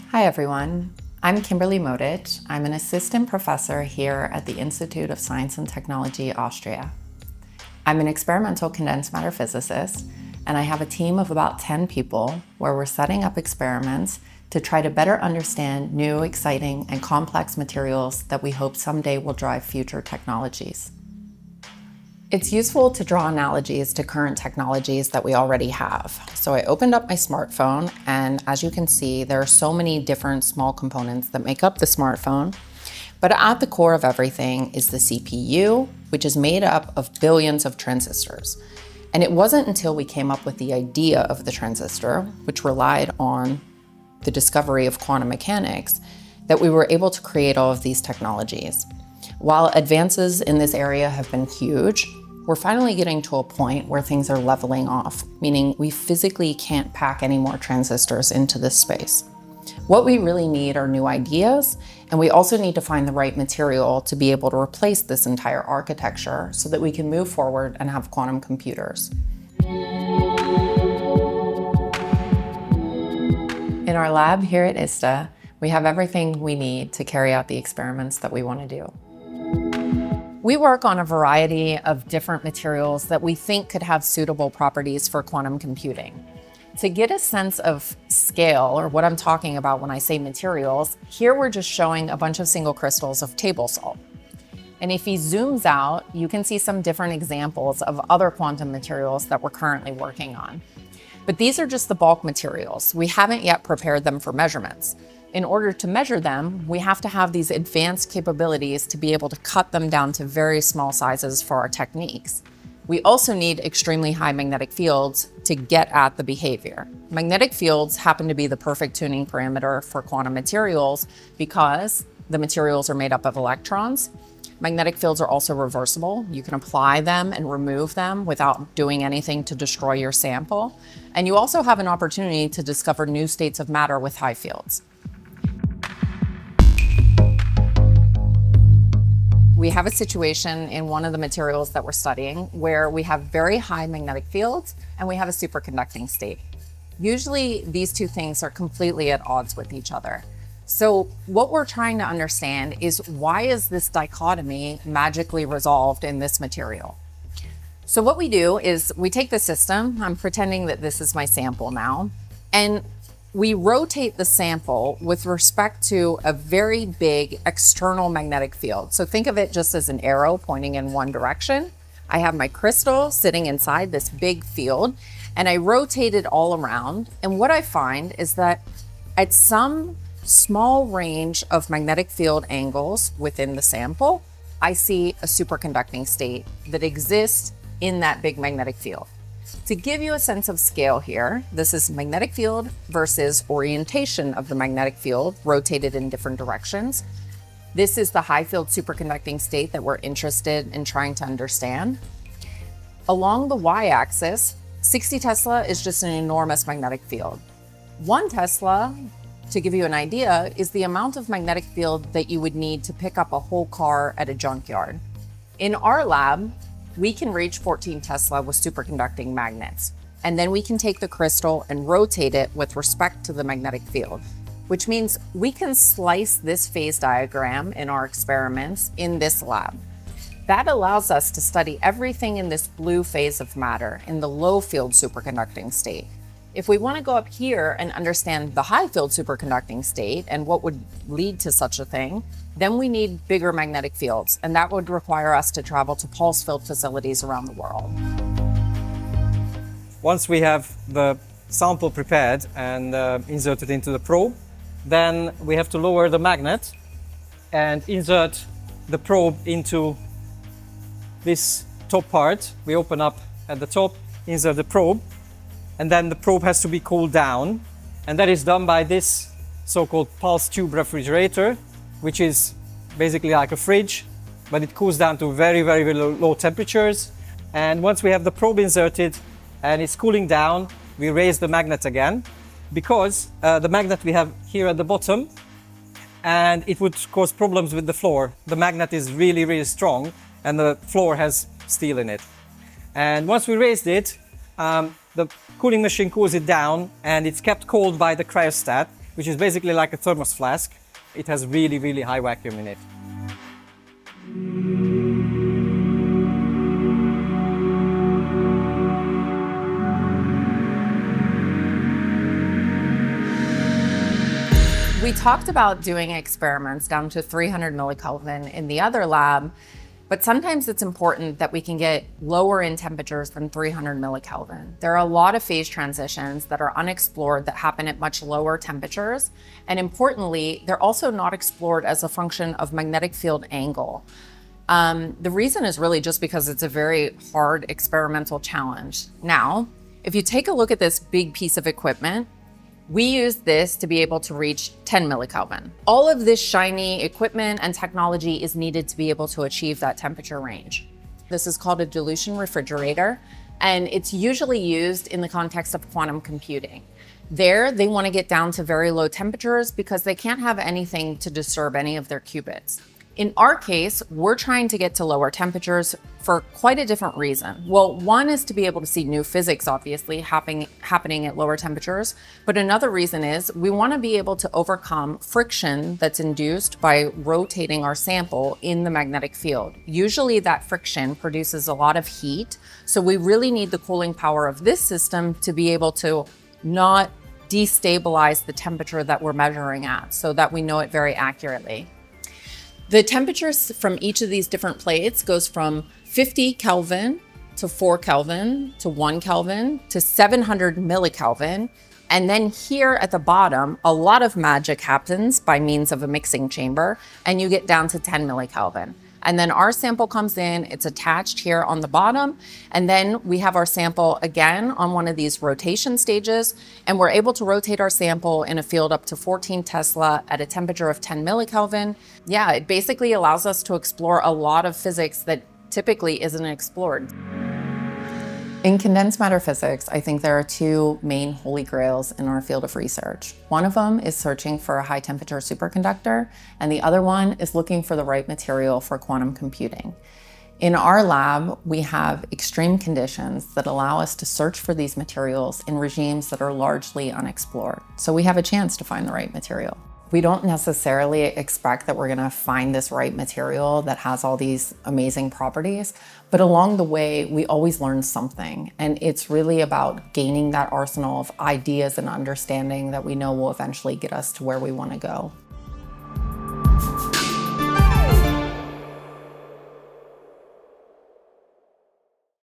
Hi everyone, I'm Kimberly Modic. I'm an assistant professor here at the Institute of Science and Technology, Austria. I'm an experimental condensed matter physicist, and I have a team of about 10 people where we're setting up experiments to try to better understand new, exciting, and complex materials that we hope someday will drive future technologies. It's useful to draw analogies to current technologies that we already have. So I opened up my smartphone, and as you can see, there are so many different small components that make up the smartphone. But at the core of everything is the CPU, which is made up of billions of transistors. And it wasn't until we came up with the idea of the transistor, which relied on the discovery of quantum mechanics, that we were able to create all of these technologies. While advances in this area have been huge, we're finally getting to a point where things are leveling off, meaning we physically can't pack any more transistors into this space. What we really need are new ideas, and we also need to find the right material to be able to replace this entire architecture so that we can move forward and have quantum computers. In our lab here at ISTA, we have everything we need to carry out the experiments that we want to do. We work on a variety of different materials that we think could have suitable properties for quantum computing. To get a sense of scale, or what I'm talking about when I say materials, here we're just showing a bunch of single crystals of table salt. And if he zooms out, you can see some different examples of other quantum materials that we're currently working on. But these are just the bulk materials. We haven't yet prepared them for measurements. In order to measure them, we have to have these advanced capabilities to be able to cut them down to very small sizes for our techniques. We also need extremely high magnetic fields to get at the behavior. Magnetic fields happen to be the perfect tuning parameter for quantum materials because the materials are made up of electrons. Magnetic fields are also reversible. You can apply them and remove them without doing anything to destroy your sample. And you also have an opportunity to discover new states of matter with high fields. We have a situation in one of the materials that we're studying where we have very high magnetic fields and we have a superconducting state. Usually these two things are completely at odds with each other. So what we're trying to understand is, why is this dichotomy magically resolved in this material? So what we do is we take the system, I'm pretending that this is my sample now, and we rotate the sample with respect to a very big external magnetic field. So think of it just as an arrow pointing in one direction. I have my crystal sitting inside this big field, and I rotate it all around. And what I find is that at some small range of magnetic field angles within the sample, I see a superconducting state that exists in that big magnetic field. To give you a sense of scale here, this is magnetic field versus orientation of the magnetic field rotated in different directions. This is the high field superconducting state that we're interested in trying to understand. Along the y-axis, 60 Tesla is just an enormous magnetic field. 1 Tesla, to give you an idea, is the amount of magnetic field that you would need to pick up a whole car at a junkyard. In our lab, we can reach 14 Tesla with superconducting magnets. And then we can take the crystal and rotate it with respect to the magnetic field, which means we can slice this phase diagram in our experiments in this lab. That allows us to study everything in this blue phase of matter in the low field superconducting state. If we want to go up here and understand the high field superconducting state and what would lead to such a thing, then we need bigger magnetic fields, and that would require us to travel to pulse field facilities around the world. Once we have the sample prepared and inserted into the probe, then we have to lower the magnet and insert the probe into this top part. We open up at the top, insert the probe, and then the probe has to be cooled down, and that is done by this so-called pulse tube refrigerator, which is basically like a fridge, but it cools down to very, very low temperatures. And once we have the probe inserted and it's cooling down, we raise the magnet again, because the magnet we have here at the bottom, and it would cause problems with the floor. The magnet is really, really strong, and the floor has steel in it. And once we raised it, the cooling machine cools it down, and it's kept cold by the cryostat, which is basically like a thermos flask. It has really, really high vacuum in it. We talked about doing experiments down to 300 millikelvin in the other lab, but sometimes it's important that we can get lower in temperatures than 300 millikelvin. There are a lot of phase transitions that are unexplored that happen at much lower temperatures. And importantly, they're also not explored as a function of magnetic field angle. The reason is really just because it's a very hard experimental challenge. Now, if you take a look at this big piece of equipment, we use this to be able to reach 10 millikelvin. All of this shiny equipment and technology is needed to be able to achieve that temperature range. This is called a dilution refrigerator, and it's usually used in the context of quantum computing. There, they want to get down to very low temperatures because they can't have anything to disturb any of their qubits. In our case, we're trying to get to lower temperatures for quite a different reason. Well, one is to be able to see new physics, obviously, happening at lower temperatures. But another reason is we want to be able to overcome friction that's induced by rotating our sample in the magnetic field. Usually that friction produces a lot of heat. So we really need the cooling power of this system to be able to not destabilize the temperature that we're measuring at so that we know it very accurately. The temperatures from each of these different plates goes from 50 Kelvin to 4 Kelvin to 1 Kelvin to 700 millikelvin. And then here at the bottom, a lot of magic happens by means of a mixing chamber, and you get down to 10 millikelvin. And then our sample comes in, it's attached here on the bottom, and then we have our sample again on one of these rotation stages, and we're able to rotate our sample in a field up to 14 Tesla at a temperature of 10 millikelvin. Yeah, it basically allows us to explore a lot of physics that typically isn't explored. In condensed matter physics, I think there are two main holy grails in our field of research. One of them is searching for a high temperature superconductor, and the other one is looking for the right material for quantum computing. In our lab, we have extreme conditions that allow us to search for these materials in regimes that are largely unexplored. So we have a chance to find the right material. We don't necessarily expect that we're going to find this right material that has all these amazing properties, but along the way, we always learn something. And it's really about gaining that arsenal of ideas and understanding that we know will eventually get us to where we want to go.